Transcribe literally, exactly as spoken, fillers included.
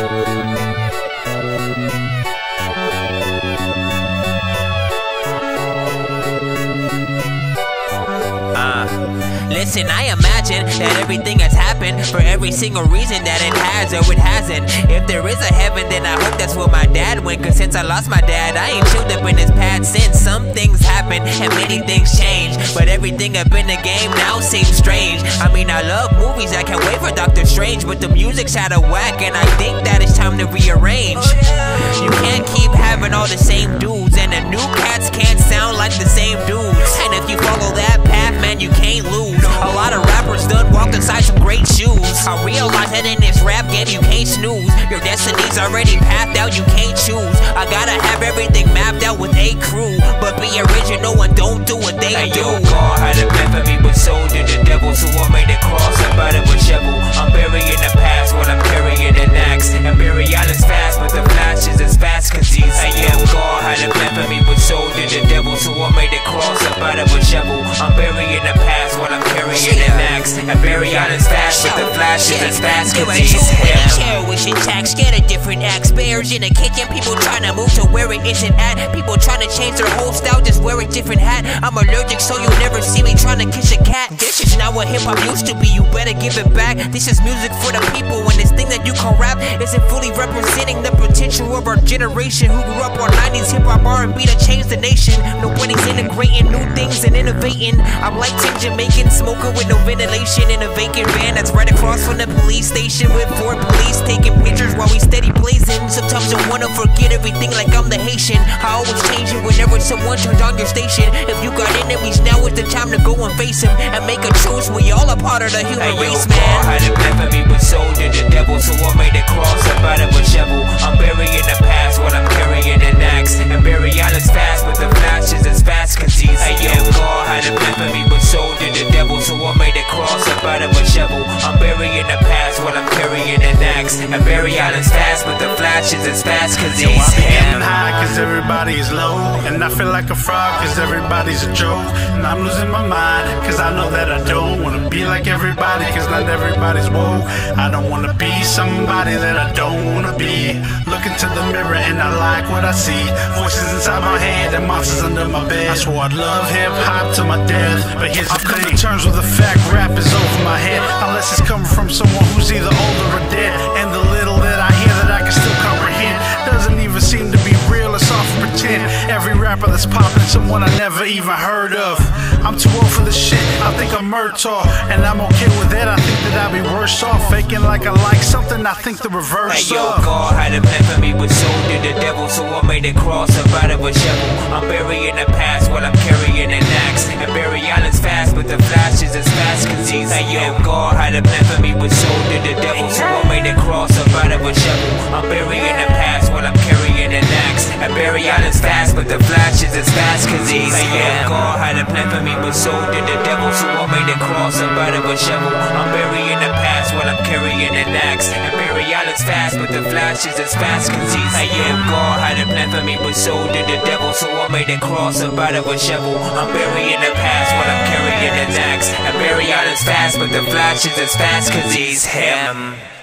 Listen, I imagine that everything has happened for every single reason that it has or it hasn't. If there is a heaven, then I hope that's where my dad went. Cause since I lost my dad, I ain't chilled up in his pad since. Some things happen and many things change, but everything up in the game now seems strange. I mean, I love movies, I can't wait for Doctor Strange, but the music's out of whack and I think that it's time to rearrange. You can't keep having all the same dudes, and the new cats can't sound like the same dudes. And if you follow that path, man, you can't lose. A lot of rappers done walked inside some great shoes. I realize that in this rap game you can't snooze. Your destiny's already pathed out, you can't choose. I gotta have everything mapped out with a crew, but be original and don't do what they hey, do. Yo, God had a plan for me, but so did the devil. So I made a cross about it with shovel. I'm burying the past while I'm carrying an axe, and burial is fast, but the flash is as fast cause he's hey, yeah, God had a plan for me, but so did the devil. So I made a cross about it with shovel. I'm burying the past while I'm carrying an axe, and burial is fast, but the flash is as fast cause he's him. Cherish tax, get a different axe. Bears in the kitchen, people trying to move to where it isn't at. People trying to change their whole style, just wear a different hat. I'm allergic, so you'll never see me trying to kiss a cat. This is not what hip-hop used to be, you better give it back. This is music for the people, and this thing that you call rap isn't fully representing the potential of our generation who grew up on nineties hip-hop R and B to change the nation. Nobody's integrating new things and innovating. I'm like Tim Jamaican, smoking with no ventilation in a vacant van that's right across from the police station, with four police taking pictures while we steady blazing. Sometimes I wanna forget everything like I'm the Haitian. I always change it whenever someone turns on your station. If you got enemies, now is the time to go and face them and make a choice. We all a part of the human hey, race, yo, man. God had a plan for me, but so did the devil. So I made a cross about it with shovel. I'm burying the past while I'm carrying an axe, and burial is fast, but the flash is as fast cause he's hey, yo, God had a plan for me, but so did the devil. So I made a cross about it with shovel. I'm burying the past while I'm carrying an axe, and burial is fast, but the flash is as fast cause he's I be him. getting high cause everybody is low, and I feel like a fraud cause everybody's a joke. And I'm losing my mind cause I know that I don't wanna be like everybody, cause not everybody's woke. I don't wanna be somebody that I don't wanna be. Look into the mirror and I like what I see. Voices inside my head and monsters under my bed. I swore I'd love hip-hop to my death, but here's the I've thing. Come to terms with the fact rap is over my head, unless it's coming from someone who's either older or dead. And the little that I hear that I can still comprehend doesn't even seem to be real, it's all for pretend. Every rapper that's popping, someone I never even heard of. I'm too old for this shit, I think I'm Murtaugh, and I'm okay with that. I think that I'd be worse off faking like I like something, I think the reverse hey, yo, of. God had a plan for me, but so did the devil. So I made a cross about it with shovel. I'm burying the past while I'm carrying an axe, and burial is fast, but the flash is as fast cause he's hey, yo, God had a plan for me, but so did the devil. So I made a cross about it with shovel. I'm burying the past while I'm carrying an axe, and burial is fast, but the flash is as fast cause he's hey, yo, God had a plan for me, but so did the devil. So I made a cross about it with shovel. I'm burying the past while I'm carrying an axe, and burial is fast, but the flash is as fast cause he's hey, yo, God had a plan for me, but so did the devil. So I made a cross about it with shovel. I'm burying the past while I'm carrying an axe, and burial is fast, but the flash is as fast cause he's him.